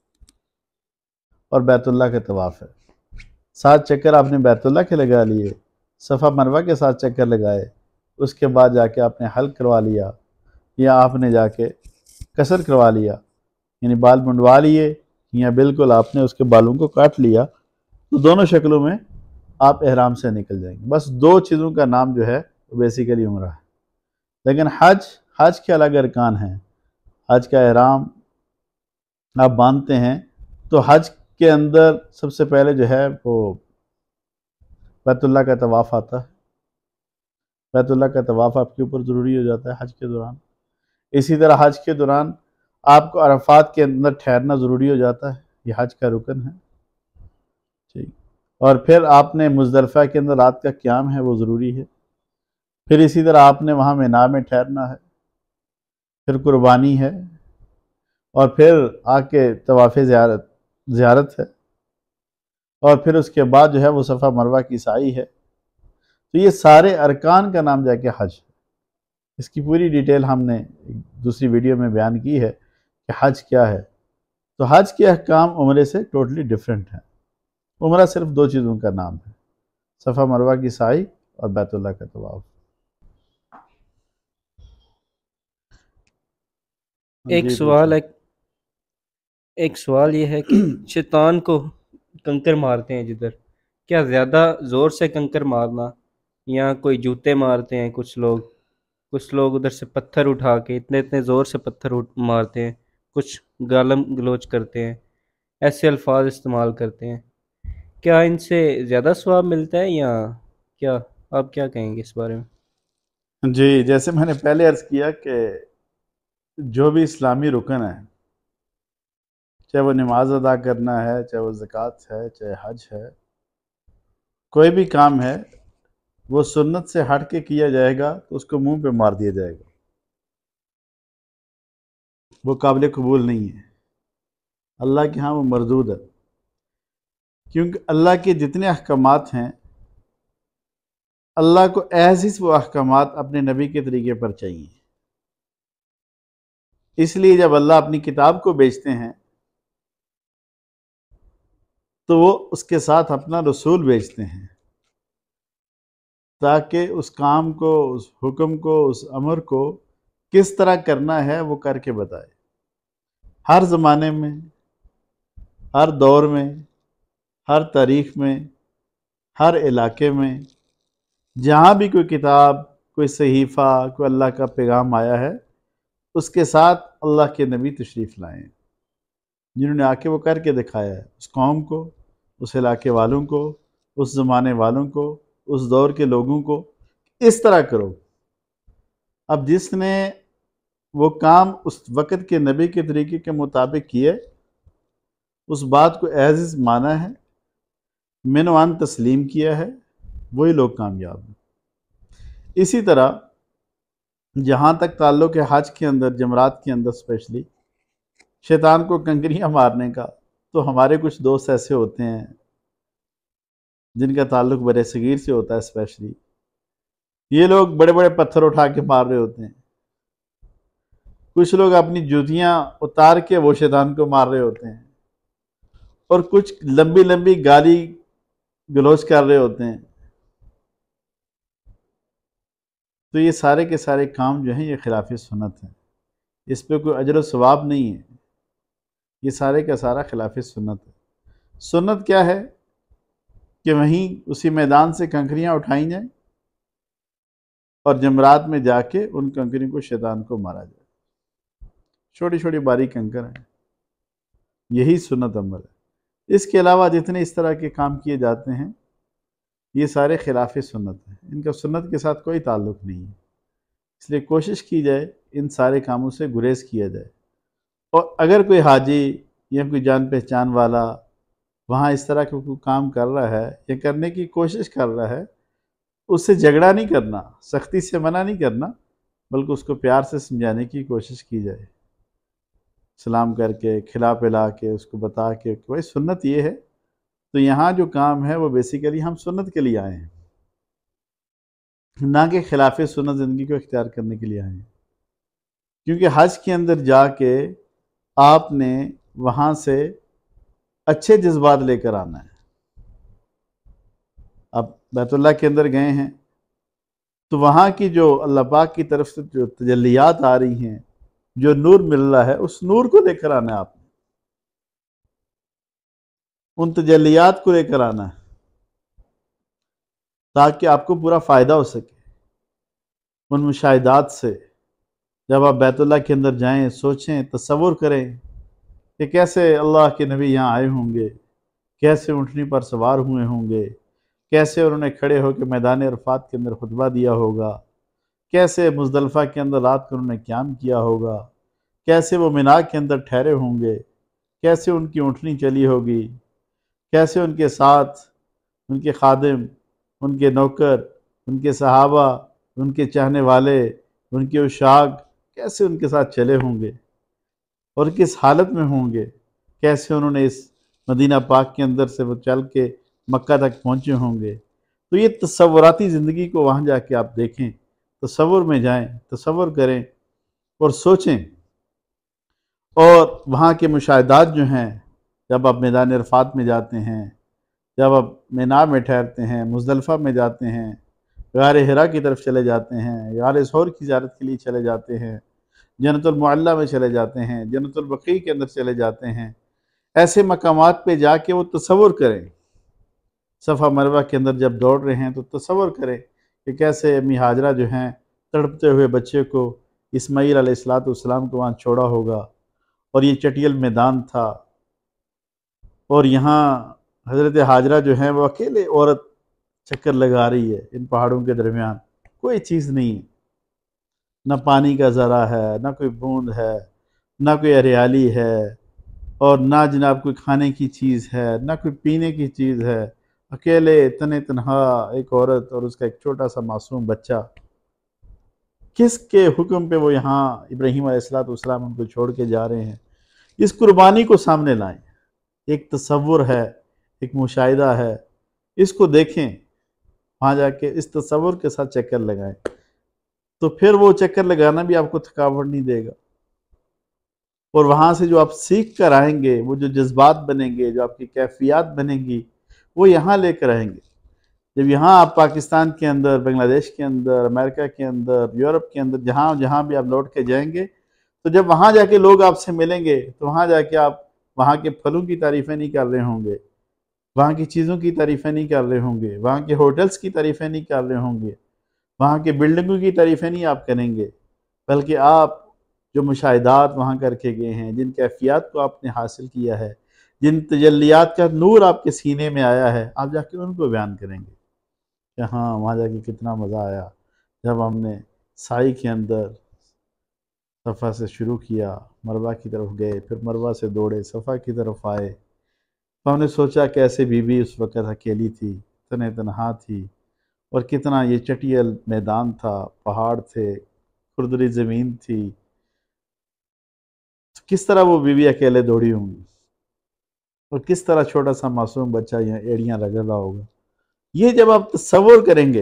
और बैतुल्लाह का तवाफ़ है। 7 चक्कर आपने बैतुल्लाह के लगा लिए, सफ़ा मरवा के 7 चक्कर लगाए, उसके बाद जाके आपने हल करवा लिया, या आपने जाके कसर करवा लिया, यानी बाल मुंडवा लिए, या बिल्कुल आपने उसके बालों को काट लिया, तो दोनों शक्लों में आप एहराम से निकल जाएंगे। बस दो चीज़ों का नाम जो है बेसिकली उम्रा है। लेकिन हज के अलग अरकान हैं। हज का एहराम आप बांधते हैं तो हज के अंदर सबसे पहले जो है वो बैतुल्लाह का तवाफ़ आता है। बैतुल्लाह का तवाफ़ आपके ऊपर ज़रूरी हो जाता है हज के दौरान। इसी तरह हज के दौरान आपको अरफात के अंदर ठहरना ज़रूरी हो जाता है, ये हज का रुकन है, ठीक। और फिर आपने मुज़दलिफ़ा के अंदर रात का क़याम है वो ज़रूरी है। फिर इसी तरह आपने वहाँ मिना में ठहरना है, फिर कुर्बानी है, और फिर आके तवाफ़ ज़ियारत है, और फिर उसके बाद जो है वो सफ़ा मरवा की साई है। तो ये सारे अरकान का नाम जाके हज है। इसकी पूरी डिटेल हमने दूसरी वीडियो में बयान की है कि हज क्या है। तो हज के अहकाम उम्रे से टोटली डिफरेंट हैं। उम्रा सिर्फ दो चीज़ों का नाम है, सफ़ा मरवा की साई और बैतुल्लाह का तवाफ। एक जी सवाल पूछें। है एक सवाल ये है कि शैतान को कंकर मारते हैं जिधर, क्या ज़्यादा ज़ोर से कंकर मारना, या कोई जूते मारते हैं कुछ लोग उधर से पत्थर उठा के इतने इतने ज़ोर से मारते हैं, कुछ गालम गलोच करते हैं, ऐसे अल्फाज इस्तेमाल करते हैं, क्या इनसे ज़्यादा सवाब मिलता है या क्या? आप क्या कहेंगे इस बारे में? जी, जैसे मैंने पहले अर्ज़ किया कि जो भी इस्लामी रुकन है, चाहे वो नमाज अदा करना है, चाहे वो ज़कात है, चाहे हज है, कोई भी काम है, वो सुन्नत से हट के किया जाएगा तो उसको मुंह पे मार दिया जाएगा, वो काबिल कबूल नहीं है। अल्लाह के यहाँ वो मरदूद है, क्योंकि अल्लाह के जितने अहकामात हैं, अल्लाह को एज़ इस वो अहकामात अपने नबी के तरीके पर चाहिए। इसलिए जब अल्लाह अपनी किताब को बेचते हैं तो वो उसके साथ अपना रसूल बेचते हैं, ताकि उस काम को, उस हुक्म को, उस अमर को किस तरह करना है वो करके बताए। हर ज़माने में, हर दौर में, हर तारीख में, हर इलाके में जहाँ भी कोई किताब, कोई सहीफ़ा, कोई अल्लाह का पैगाम आया है, उसके साथ अल्लाह के नबी तशरीफ़ लाए हैं, जिन्होंने आके वो करके दिखाया है उस कौम को, उस इलाके वालों को, उस ज़माने वालों को, उस दौर के लोगों को, इस तरह करो। अब जिसने वो काम उस वक़्त के नबी के तरीके के मुताबिक किए, उस बात को एज़ इज़ माना है, मिनवान तस्लीम किया है, वही लोग कामयाब हैं। इसी तरह जहाँ तक ताल्लुक़ है हज के अंदर, जमरात के अंदर स्पेशली शैतान को कंकरियाँ मारने का, तो हमारे कुछ दोस्त ऐसे होते हैं जिनका ताल्लुक़ बरे-सगीर से होता है स्पेशली, ये लोग बड़े बड़े पत्थर उठा के मार रहे होते हैं। कुछ लोग अपनी जूतियाँ उतार के वो शैतान को मार रहे होते हैं, और कुछ लंबी लंबी गाली गलौज कर रहे होते हैं। तो ये सारे के सारे काम जो हैं ये खिलाफ सुन्नत हैं, इस पे कोई अजर व सवाब नहीं है, ये सारे का सारा खिलाफ सुन्नत है। सुन्नत क्या है कि वहीं उसी मैदान से कंकरियाँ उठाई जाएं और जमरात में जाके उन कंकरियों को शैतान को मारा जाए। छोटी छोटी बारीक कंकर हैं, यही सुन्नत अमल है। इसके अलावा जितने इस तरह के काम किए जाते हैं ये सारे खिलाफ सुन्नत हैं, इनका सुन्नत के साथ कोई ताल्लुक़ नहीं है। इसलिए कोशिश की जाए इन सारे कामों से गुरेज किया जाए। और अगर कोई हाजी या कोई जान पहचान वाला वहाँ इस तरह का कोई काम कर रहा है या करने की कोशिश कर रहा है, उससे झगड़ा नहीं करना, सख्ती से मना नहीं करना, बल्कि उसको प्यार से समझाने की कोशिश की जाए, सलाम करके, खिला पिला के, उसको बता के भाई सुन्नत ये है। तो यहाँ जो काम है वो बेसिकली हम सुन्नत के लिए आए हैं, ना कि खिलाफ सुन्नत ज़िंदगी को इख्तियार करने के लिए आए हैं। क्योंकि हज के अंदर जाके आपने वहाँ से अच्छे जज्बात लेकर आना है। अब बैतुल्लाह के अंदर गए हैं तो वहाँ की जो अल्लाह पाक की तरफ से जो तजल्लियात आ रही हैं, जो नूर मिल रहा है, उस नूर को लेकर आना है आपने, उन तजल्लियात को लेकर आना है, ताकि आपको पूरा फ़ायदा हो सके उन मुशाहिदात से। जब आप बैतुल्लाह के अंदर जाएं, सोचें, तसव्वुर करें कि कैसे अल्लाह के नबी यहाँ आए होंगे, कैसे ऊँटनी पर सवार हुए होंगे, कैसे उन्होंने खड़े होकर मैदान अरफात के अंदर खुतबा दिया होगा, कैसे मुज़दलिफ़ा के अंदर रात को उन्होंने क़याम किया होगा, कैसे वो मिना के अंदर ठहरे होंगे, कैसे उनकी ऊँटनी चली होगी, कैसे उनके साथ उनके खादिम, उनके नौकर, उनके सहाबा, उनके चाहने वाले, उनके उशाक कैसे उनके साथ चले होंगे और किस हालत में होंगे, कैसे उन्होंने इस मदीना पाक के अंदर से वो चल के मक्का तक पहुँचे होंगे। तो ये तसव्वुराती ज़िंदगी को वहाँ जाके आप देखें, तसव्वुर में जाएं, तसव्वुर करें और सोचें। और वहाँ के मुशाहिदात जो हैं, जब आप मैदान अरफात में जाते हैं, जब आप मीना में ठहरते हैं, मुज़दलिफ़ा में जाते हैं, गार हिरा की तरफ चले जाते हैं, गार सौर की ज़ियारत के लिए चले जाते हैं, जन्नतुल मुअल्ला में चले जाते हैं, जन्नतुल बक़ी के अंदर चले जाते हैं, ऐसे मकामात पे जाके वो तसव्वुर करें। सफ़ा मरवा के अंदर जब दौड़ रहे हैं तो तसव्वुर करें कि कैसे अम्मी हाजरा जो हैं तड़पते हुए बच्चे को, इस्माईल अलैहिस्सलाम को वहाँ छोड़ा होगा और ये चटियल मैदान था और यहाँ हज़रत हाजरा जो हैं वो अकेले औरत चक्कर लगा रही है इन पहाड़ों के दरमियान। कोई चीज़ नहीं है, न पानी का ज़रा है, न कोई बूंद है, न कोई हरियाली है और ना जनाब कोई खाने की चीज़ है, ना कोई पीने की चीज़ है। अकेले तने तनहा एक औरत और उसका एक छोटा सा मासूम बच्चा। किसके हुक्म पे वो यहाँ इब्राहीम अलैहिस्सलाम उनको छोड़ के जा रहे हैं। इस कुर्बानी को सामने लाएं। एक तसव्वुर है, एक मुशाहिदा है, इसको देखें, वहाँ जाके इस तसव्वुर के साथ चक्कर लगाएं, तो फिर वो चक्कर लगाना भी आपको थकावट नहीं देगा। और वहाँ से जो आप सीख कर आएंगे, वो जो जज्बात बनेंगे, जो आपकी कैफियत बनेंगी, वो यहाँ लेकर आएंगे। जब यहाँ आप पाकिस्तान के अंदर, बांग्लादेश के अंदर, अमेरिका के अंदर, यूरोप के अंदर, जहाँ जहाँ भी आप लौट के जाएंगे, तो जब वहाँ जाके लोग आपसे मिलेंगे तो वहाँ जाके आप वहाँ के फलों की तारीफ़ें नहीं कर रहे होंगे, वहाँ की चीज़ों की तारीफ़ें नहीं कर रहे होंगे, वहाँ के होटल्स की तारीफ़ें नहीं कर रहे होंगे, वहाँ के बिल्डिंगों की तारीफ़ें नहीं आप करेंगे, बल्कि आप जो मुशाहिदात वहाँ करके गए हैं, जिन कैफियत को आपने हासिल किया है, जिन तजल्लियात का नूर आपके सीने में आया है, आप जाके उनको बयान करेंगे कि हाँ, वहाँ जाके कितना मज़ा आया जब हमने साई के अंदर सफ़ा से शुरू किया, मरवा की तरफ गए, फिर मरवा से दौड़े, सफ़ा की तरफ आए, तो हमने सोचा कैसे बीबी उस वक़्त अकेली थी, तने तनहा थी और कितना ये चटियल मैदान था, पहाड़ थे, खुरदरी ज़मीन थी, तो किस तरह वो बीवी अकेले दौड़ी होंगी और किस तरह छोटा सा मासूम बच्चा यहाँ एड़ियाँ रगड़ रहा होगा। ये जब आप तसव्वुर करेंगे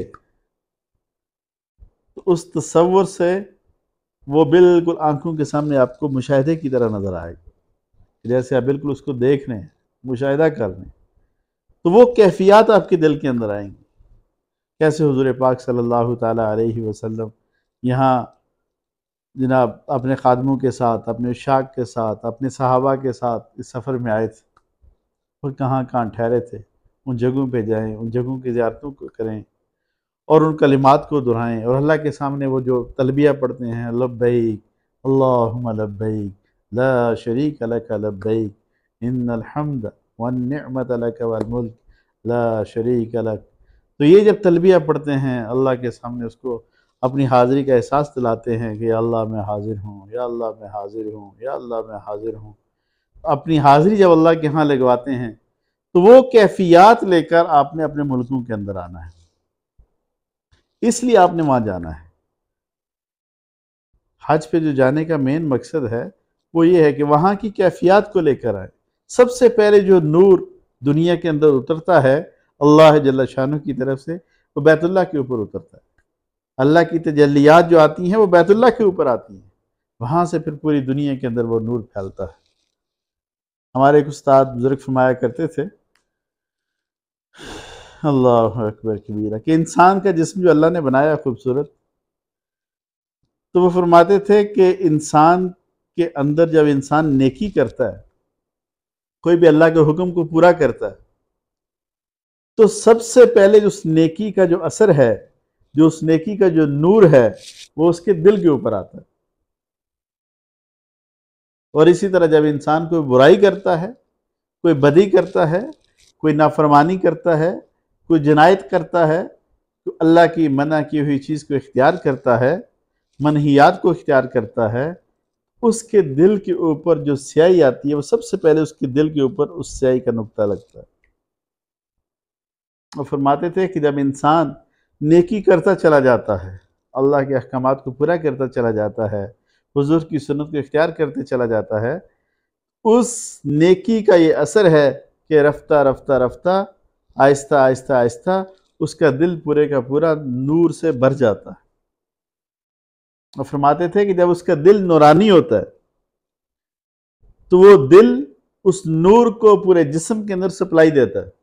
तो उस तसव्वुर से वो बिल्कुल आंखों के सामने आपको मुशाहिदे की तरह नज़र आएगा, जैसे आप बिल्कुल उसको देख रहे हैं, मुशाहिदा कर रहे हैं, तो वो कैफियत आपके दिल के अंदर आएंगी। कैसे हुज़ूर पाक सल्लल्लाहु ताला अलैहि वसल्लम यहाँ जनाब अपने खादमों के साथ, अपने शाक के साथ, अपने सहाबा के साथ इस सफ़र में आए थे और कहाँ कहाँ ठहरे थे, उन जगहों पे जाएं, उन जगहों की ज़ियारतों को करें और उन कलिमात को दोहराएं और अल्लाह के सामने वो जो तलबिया पढ़ते हैं, लब्बैक अल्लाहुम्मा लब्बैक ला शरीक लक लब्बैक इन्नल हम्द वन निअमत लक वल मुल्क ला शरीक लक। तो ये जब तलबिया पढ़ते हैं, अल्लाह के सामने उसको अपनी हाज़िरी का एहसास दिलाते हैं कि या अल्लाह मैं हाज़िर हूँ, या अल्लाह मैं हाज़िर हूँ, या अल्लाह मैं हाज़िर हूँ। अपनी हाज़िरी जब अल्लाह के यहाँ लगवाते हैं तो वो कैफियत लेकर आपने अपने मुल्कों के अंदर आना है, इसलिए आपने वहाँ जाना है। हज पे जो जाने का मेन मकसद है वो ये है कि वहाँ की कैफियत को लेकर आए। सबसे पहले जो नूर दुनिया के अंदर उतरता है अल्लाह जल्ल शानु की तरफ से, वो बैतुल्लाह के ऊपर उतरता है। अल्लाह की तजल्लियात जो आती हैं वो बैतुल्लाह के ऊपर आती हैं, वहाँ से फिर पूरी दुनिया के अंदर वो नूर फैलता है। हमारे एक उस्ताद बुजुर्ग फरमाया करते थे, अल्लाह अकबर कबीरा, कि इंसान का जिस्म जो अल्लाह ने बनाया खूबसूरत, तो वो फरमाते थे कि इंसान के अंदर जब इंसान नेकी करता है, कोई भी अल्लाह के हुक्म को पूरा करता है, तो सबसे पहले जो उस नेकी का जो असर है, जो उस नेकी का जो नूर है, वो उसके दिल के ऊपर आता है। और इसी तरह जब इंसान कोई बुराई करता है, कोई बदी करता है, कोई नाफरमानी करता है, कोई जनायत करता है, तो अल्लाह की मना की हुई चीज़ को इख्तियार करता है, मनहियात को इख्तियार करता है, उसके दिल के ऊपर जो स्याही आती है वो सबसे पहले उसके दिल के ऊपर उस स्याही का नुक्ता लगता है। और फरमाते थे कि जब इंसान नेकी करता चला जाता है, अल्लाह के अहकामात को पूरा करता चला जाता है, हुजूर की सुन्नत को इख्तियार करते चला जाता है, उस नेकी का ये असर है कि रफ्ता रफ्ता रफ्ता, आहिस्ता आहिस्ता आहिस्ता उसका दिल पूरे का पूरा नूर से भर जाता है। और फरमाते थे कि जब उसका दिल नूरानी होता है तो वो दिल उस नूर को पूरे जिस्म के अंदर सप्लाई देता है।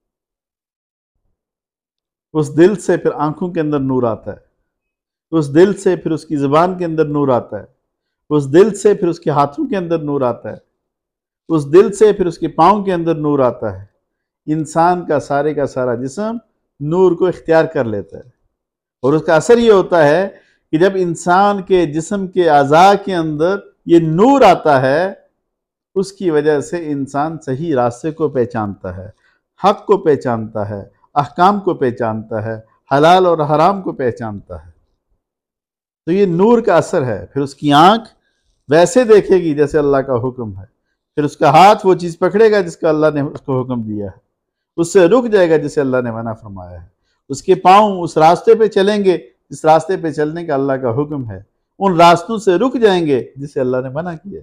उस दिल से फिर आंखों के अंदर नूर आता है, उस दिल से फिर उसकी ज़ुबान के अंदर नूर आता है, उस दिल से फिर उसके हाथों के अंदर नूर आता है, उस दिल से फिर उसके पाँव के अंदर नूर आता है। इंसान का सारा जिस्म नूर को इख्तियार कर लेता है। और उसका असर ये होता है कि जब इंसान के जिस्म के अज़ा के अंदर ये नूर आता है, उसकी वजह से इंसान सही रास्ते को पहचानता है, हक को पहचानता है, अहकाम को पहचानता है, हलाल और हराम को पहचानता है। तो ये नूर का असर है। फिर उसकी आंख वैसे देखेगी जैसे अल्लाह का हुक्म है, फिर उसका हाथ वो चीज़ पकड़ेगा जिसका अल्लाह ने उसको हुक्म दिया है, उससे रुक जाएगा जिसे अल्लाह ने मना फरमाया है, उसके पाँव उस रास्ते पे चलेंगे जिस रास्ते पे चलने का अल्लाह का हुक्म है, उन रास्तों से रुक जाएंगे जिसे अल्लाह ने मना किया।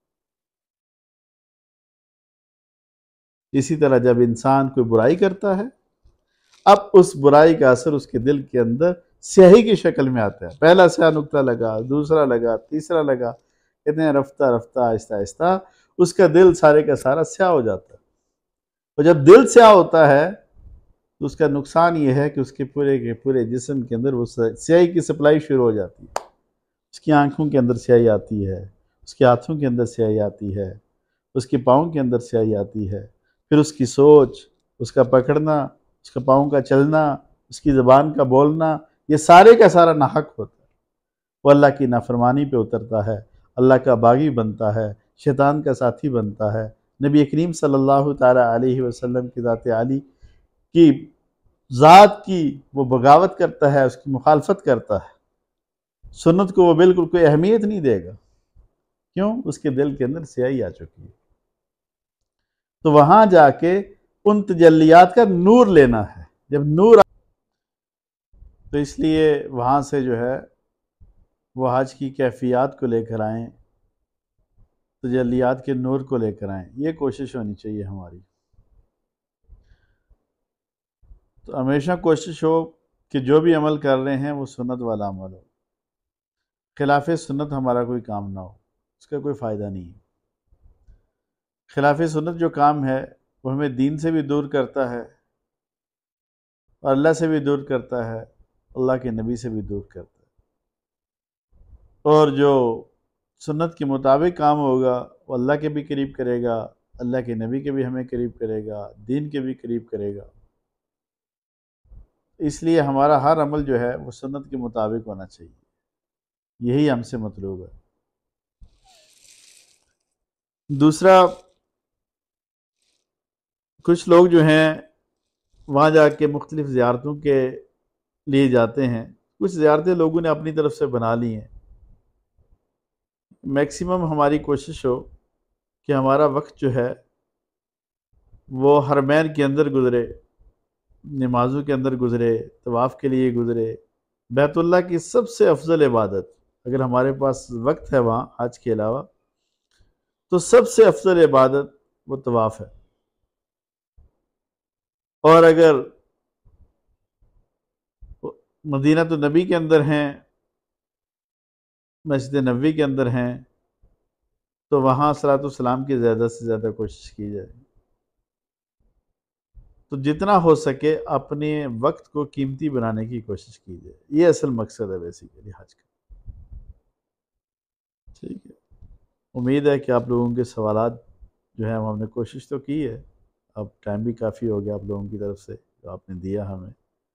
इसी तरह जब इंसान कोई बुराई करता है, अब उस बुराई का असर उसके दिल के अंदर स्याही की शक्ल में आता है। पहला स्याह नुक्ता लगा, दूसरा लगा, तीसरा लगा, कहते हैं रफ्ता रफ्ता आहिस्ता आहिस्ता उसका दिल सारे का सारा स्याह हो जाता है। और जब दिल स्याह होता है तो उसका नुकसान ये है कि उसके पूरे जिस्म के अंदर वो स्याही की सप्लाई शुरू हो जाती है। उसकी आंखों के अंदर स्याही आती है, उसके हाथों के अंदर स्याही आती है, उसके पाँव के अंदर स्याही आती है, फिर उसकी सोच, उसका पकड़ना, उसका पाँव का चलना, उसकी ज़बान का बोलना, ये सारे का सारा नाहक होता है। वो अल्लाह की नाफरमानी पे उतरता है, अल्लाह का बागी बनता है, शैतान का साथी बनता है। नबी करीम सल्लल्लाहु ताला अलैहि वसल्लम की ज़ात आली की ज़ात की वो बगावत करता है, उसकी मुखालफत करता है, सुन्नत को वो बिल्कुल कोई अहमियत नहीं देगा। क्यों? उसके दिल के अंदर स्याही आ चुकी है। तो वहां जाके उन तजल्लियात का नूर लेना है। जब नूर तो इसलिए वहां से जो है वो हज की कैफियत को लेकर आएँ, तजल्लियात के नूर को लेकर आएँ, ये कोशिश होनी चाहिए हमारी। तो हमेशा कोशिश हो कि जो भी अमल कर रहे हैं वो सुन्नत वाला अमल हो, खिलाफ सुन्नत हमारा कोई काम ना हो, उसका कोई फ़ायदा नहीं है। खिलाफ सुन्नत जो काम है वो हमें दीन से भी दूर करता है और अल्लाह से भी दूर करता है, अल्लाह के नबी से भी दूर करता है। और जो सुन्नत के मुताबिक काम होगा वो अल्लाह के भी करीब करेगा, अल्लाह के नबी के भी हमें करीब करेगा, दीन के भी करीब करेगा। इसलिए हमारा हर अमल जो है वो सुन्नत के मुताबिक होना चाहिए, यही हमसे मतलूब है। दूसरा, कुछ लोग जो हैं वहाँ जाके मुख्तलिफ़ ज़ियारतों के लिए जाते हैं। कुछ ज़ियारतें लोगों ने अपनी तरफ से बना ली हैं। मैक्सिमम हमारी कोशिश हो कि हमारा वक्त जो है वो हरमैन के अंदर गुज़रे, नमाज़ों के अंदर गुज़रे, तवाफ़ के लिए गुज़रे। बैतुल्लाह की सबसे अफजल इबादत, अगर हमारे पास वक्त है वहाँ हज के अलावा, तो सबसे अफजल इबादत वो तवाफ़ है। और अगर मदीना तो नबी के अंदर हैं, मस्जिद नबवी के अंदर हैं, तो वहाँ सलातो सलाम की ज़्यादा से ज़्यादा कोशिश की जाए। तो जितना हो सके अपने वक्त को कीमती बनाने की कोशिश की जाए, ये असल मकसद है बेसिकली हज का। ठीक है, उम्मीद है कि आप लोगों के सवालात जो है हमने कोशिश तो की है। अब टाइम भी काफ़ी हो गया आप लोगों की तरफ से जो आपने दिया हमें,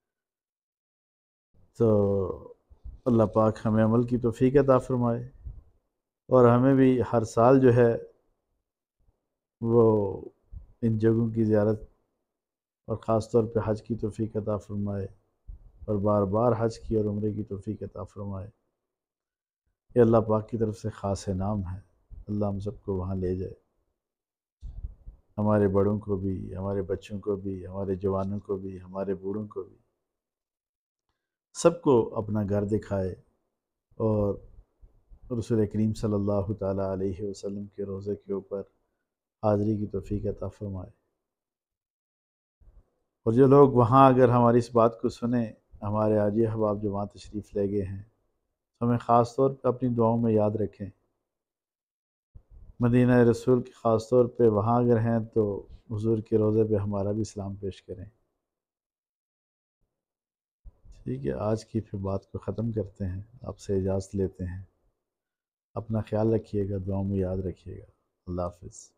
तो अल्लाह पाक हमें अमल की तौफीक अता फरमाए और हमें भी हर साल जो है वो इन जगहों की ज़ियारत और ख़ास तौर पे हज की तौफीक अता फरमाए और बार बार हज की और उम्रे की तौफीक अता फरमाए। ये अल्लाह पाक की तरफ से ख़ास इनाम है। अल्लाह हम सबको वहाँ ले जाए। हमारे बड़ों को भी, हमारे बच्चों को भी, हमारे जवानों को भी, हमारे बूढ़ों को भी, सबको अपना घर दिखाए और रसूल करीम सल्लल्लाहु ताला अलैहि वसल्लम के रोज़े के ऊपर हाज़िरी की तौफ़ीक अता फ़रमाए। और जो लोग वहाँ अगर हमारी इस बात को सुने, हमारे आजी अहबाब जो वहाँ तशरीफ़ ले गए हैं, तो हमें ख़ास तौर पे अपनी दुआओं में याद रखें। मदीना रसूल के ख़ास तौर पे वहाँ अगर हैं तो हुज़ूर के रोज़े पे हमारा भी सलाम पेश करें। ठीक है, आज की फिर बात को ख़त्म करते हैं, आपसे इजाज़त लेते हैं। अपना ख्याल रखिएगा, दुआओं में याद रखिएगा। अल्लाह हाफ़िज़।